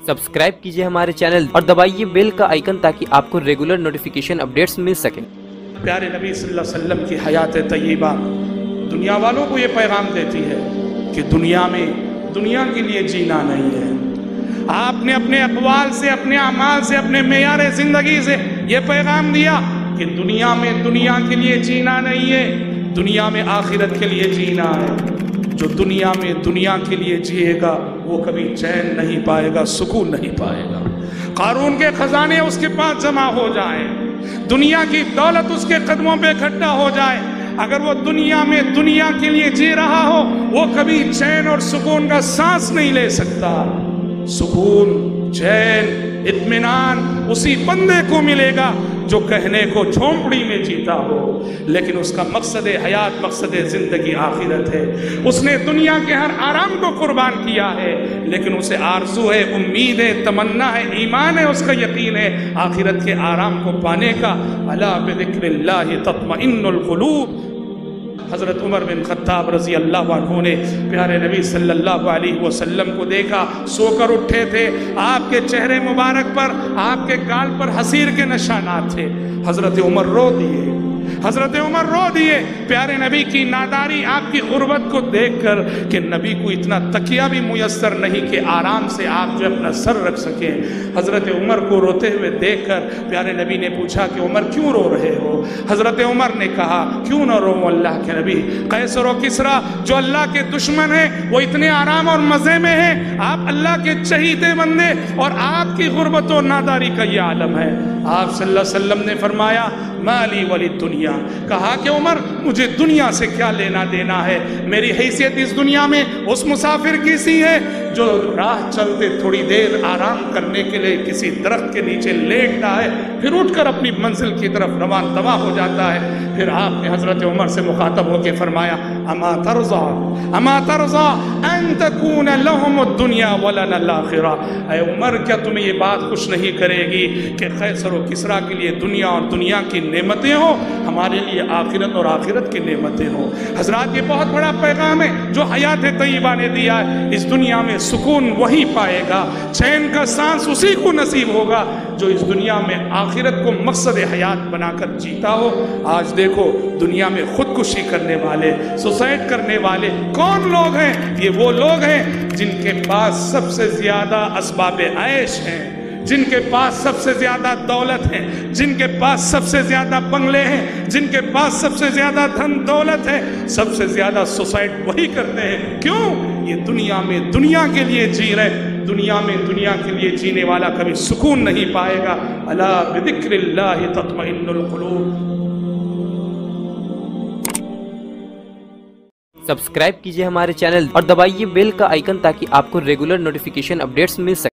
Subscribe कीजिए हमारे channel और दबाइए बेल का आइकन ताकि आपको रेगुलर नोटिफिकेशन अपडेट्स मिल सके। प्यारे नबी सल्लल्लाहु अलैहि वसल्लम की हयात तय्यबा दुनिया वालों को ये पैगाम देती है कि दुनिया में दुनिया के लिए जीना नहीं है। आपने अपने अक़वाल से, अपने अमाल से, अपने मेयार ज़िंदगी से ये पैगाम दिया कि दुनिया में दुनिया के लिए जीना नहीं है, दुनिया में आखिरत के लिए जीना है। जो दुनिया में दुनिया के लिए जिएगा वो कभी चैन नहीं पाएगा, सुकून नहीं पाएगा। कारून के खजाने उसके पास जमा हो जाएं, दुनिया की दौलत उसके कदमों पे इकट्ठा हो जाए, अगर वो दुनिया में दुनिया के लिए जी रहा हो वो कभी चैन और सुकून का सांस नहीं ले सकता। सुकून, चैन, इत्मीनान उसी बंदे को मिलेगा जो कहने को झोंपड़ी में जीता हो, लेकिन उसका मकसद हयात, मकसद ज़िंदगी आखिरत है। उसने दुनिया के हर आराम को कुर्बान किया है, लेकिन उसे आरज़ू है, उम्मीद है, तमन्ना है, ईमान है, उसका यकीन है आखिरत के आराम को पाने का। अला बिज़िक्रिल्लाहि तत्मइन्नुल क़ुलूब। हज़रत उमर बिन ख़त्ताब रज़ी अल्लाह अन्हु ने प्यारे नबी सल्लल्लाहु अलैहि वसल्लम को देखा, सोकर उठे थे, आपके चेहरे मुबारक पर, आपके गाल पर हसीर के निशानात थे। हज़रत उमर रो दिए, हज़रत उमर रो दिए प्यारे नबी की नादारी, आपकी गुर्बत को देखकर कि नबी को इतना तकिया भी मुयस्सर नहीं कि आराम से आप जो अपना सर रख सकें। हज़रत उमर को रोते हुए देखकर प्यारे नबी ने पूछा कि उमर क्यों रो रहे हो? हज़रत उमर ने कहा क्यों न रो अल्लाह के नबी, कैसर और किसरा जो अल्लाह के दुश्मन हैं वो इतने आराम और मज़े में हैं, आप अल्लाह के चहीते बंदे और आपकी गुर्बत और नादारी का ये आलम है। आप सल्लल्लाहु अलैहि वसल्लम ने फरमाया माली वली दुनिया, कहा कि उमर मुझे दुनिया से क्या लेना देना है, मेरी हैसियत इस दुनिया में उस मुसाफिर की सी है जो राह चलते थोड़ी देर आराम करने के लिए किसी दरख्त के नीचे लेटता है, फिर उठकर अपनी मंजिल की तरफ रवान दवा हो जाता है। फिर आपने हज़रत उमर से मुखातब होकर फरमाया अमा तरज़ा अन तकून लहुम दुनिया वलना आखिरा। ऐ उमर क्या तुम्हें ये बात खुश नहीं करेगी कि कैसर व किसरा के लिए दुनिया और दुनिया की नेमतें हो, हमारे लिए आखिरत और आखिरत की नेमतें हो। हजरात ये बहुत बड़ा पैगाम है जो हयात तय्यबा ने दिया है। इस दुनिया में सुकून वही पाएगा, चैन का सांस उसी को नसीब होगा जो इस दुनिया में आखिरत को मकसद हयात बनाकर जीता हो। आज देखो दुनिया में खुदकुशी करने वाले, सुसाइड करने वाले कौन लोग हैं? ये वो लोग हैं जिनके पास सबसे ज्यादा असबाब ऐश हैं, जिनके पास सबसे ज्यादा दौलत है, जिनके पास सबसे ज्यादा बंगले हैं, जिनके पास सबसे ज्यादा धन दौलत है, सबसे ज्यादा सुसाइड वही करते हैं। क्यों? ये दुनिया में दुनिया के लिए जी रहे। दुनिया में दुनिया के लिए जीने वाला कभी सुकून नहीं पाएगा। अला बिज़िक्रिल्लाहि तत्मइन्नुल क़ुलूब। सब्सक्राइब कीजिए हमारे चैनल और दबाइए बेल का आइकन ताकि आपको रेगुलर नोटिफिकेशन अपडेट्स मिल सके।